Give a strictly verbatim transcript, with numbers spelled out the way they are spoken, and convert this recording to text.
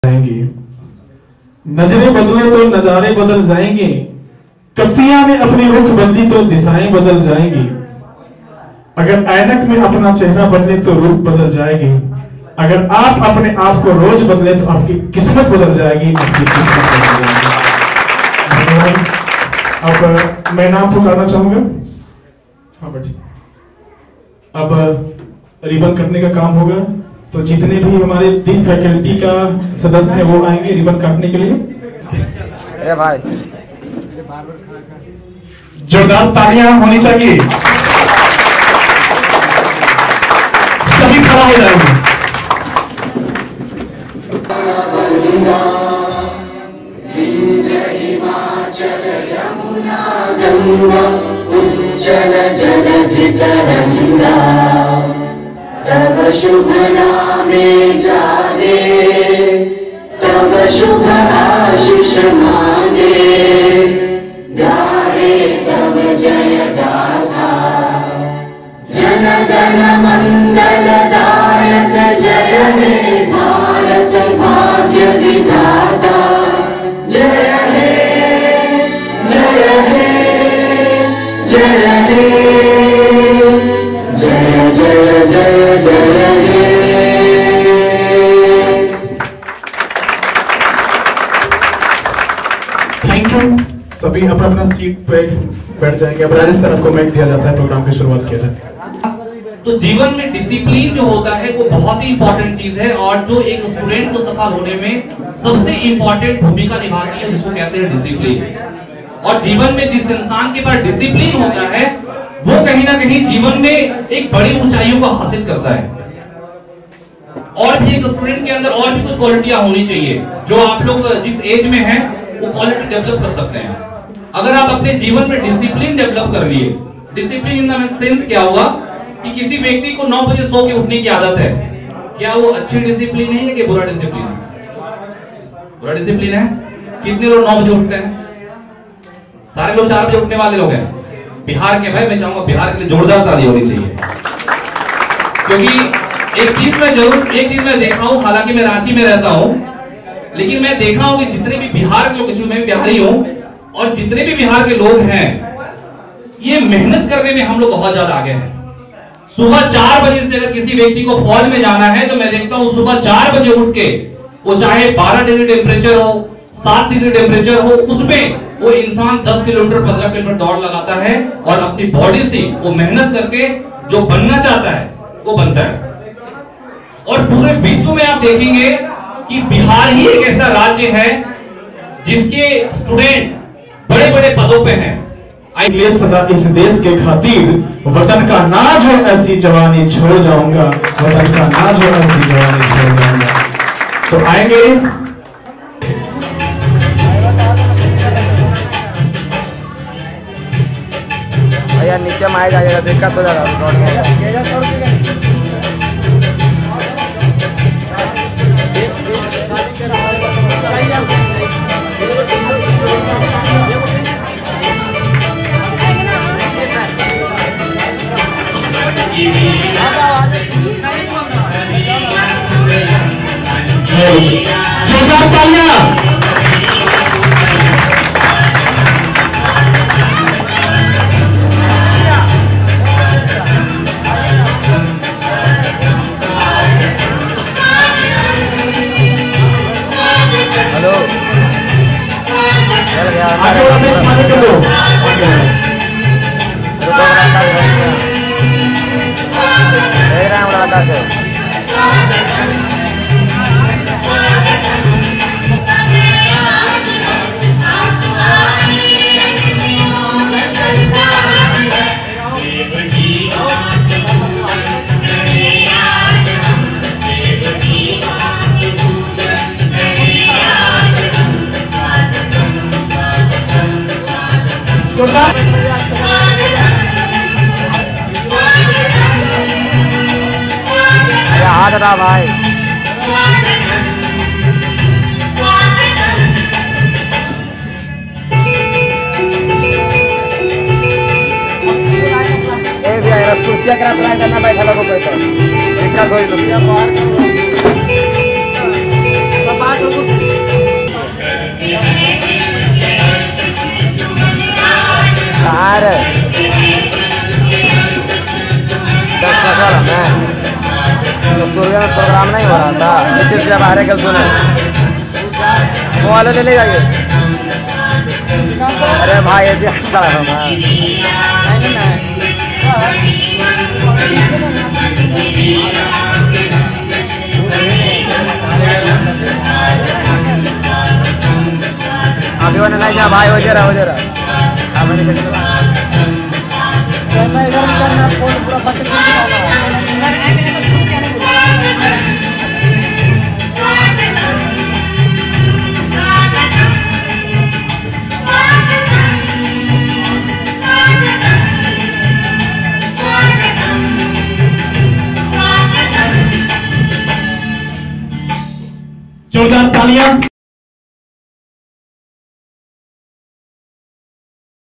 जाएंगी, नजरें बदले तो नजारे बदल जाएंगे, कश्तियां में अपनी रुख बदली तो दिशाएं बदल जाएंगी। अगर ऐनक में अपना चेहरा बदले तो रूप बदल जाएगी। अगर आप अपने आप को रोज बदले तो आपकी किस्मत बदल जाएगी, आपकी किस्मत बदल जाएगी। अब मैं नाम पुकारना चाहूंगा। हाँ बेटी, अब रिबन करने का काम होगा, तो जितने भी हमारे दी फैकल्टी का सदस्य हैं वो आएंगे रिबन काटने के लिए। अरे भाई जोरदार तालियां होनी चाहिए, सभी खड़ा हो जाएंगे। उज्जल जलधि तरंगा तब शुभ नामे जाने, तब शुभ आशीष मांगे, गाहे तब जय गाथा। जन गण मंगल दायक जय हे भारत भाग्य विधाता। जय हे जय हे जय हे जय जय जय जय हे। Thank you. सभी अपना अपना सीट पे बैठ जाएंगे। अब राजेश सर आपको माइक दिया जाता है, प्रोग्राम की शुरुआत किया जाए। तो जीवन में डिसिप्लिन जो होता है वो बहुत ही इंपॉर्टेंट चीज है, और जो एक स्टूडेंट को सफल होने में सबसे इंपॉर्टेंट भूमिका निभाती है, जिसको कहते हैं डिसिप्लिन। और जीवन में जिस इंसान के पास डिसिप्लिन होता है वो कहीं ना कहीं जीवन में एक बड़ी ऊंचाइयों को हासिल करता है। और भी एक स्टूडेंट के अंदर और भी कुछ क्वालिटियां होनी चाहिए जो आप लोग जिस एज में हैं वो क्वालिटी डेवलप कर सकते हैं। अगर आप अपने जीवन में डिसिप्लिन डेवलप कर लिए, डिसिप्लिन इन द सेंस क्या होगा कि किसी व्यक्ति को नौ बजे सो के उठने की आदत है, क्या वो अच्छी डिसिप्लिन है कि बुरा डिसिप्लिन है? बुरा डिसिप्लिन है। कितने लोग नौ बजे उठते हैं? सारे लोग चार बजे उठने वाले लोग हैं। बिहार के भाई मैं चाहूंगा बिहार के लिए जोरदार ताली होनी चाहिए, क्योंकि एक चीज मैं जरूर एक चीज मैं देखा हूं, हालांकि मैं रांची में रहता हूं, लेकिन मैं देखा हूं कि जितने भी बिहार के लोग, मैं बिहारी हूं, और जितने भी बिहार के लोग हैं ये मेहनत करने में हम लोग बहुत ज्यादा आगे हैं। सुबह चार बजे से अगर किसी व्यक्ति को फौज में जाना है तो मैं देखता हूं सुबह चार बजे उठ के, वो चाहे बारह डिग्री टेम्परेचर हो, सात डिग्री टेम्परेचर हो, उसमें वो इंसान दस किलोमीटर पंद्रह किलोमीटर दौड़ लगाता है और अपनी बॉडी से वो मेहनत करके जो बनना चाहता है वो बनता है। और पूरे विश्व में आप देखेंगे कि बिहार ही एक ऐसा राज्य है जिसके स्टूडेंट बड़े बड़े पदों पे हैं। इसलिए सदा इस देश के खातिर वतन का नाज हो ऐसी जवानी छोड़ जाऊंगा, वतन का नाज हो ऐसी जवानी छोड़ जाऊंगा। तो आएंगे भैया, नीचे में आ जाएगा, दिक्कत हो जाएगा। जोरदार तालियां। हेलो, चल गया आगे वाले खाने के लो। हाथ हटा भाई। ए भी आया कुर्सियां करा ट्राई करना बैठा लोगों को, तो दिक्कत हो रही है। सब बात पच्चीस हजार बाहर कल सुना वो वाले ले ले जाइए। अरे भाई ऐसे आता अभी वाला नहीं जा भाई, हो जा रहा हो जा रहा जोरदार तालियां।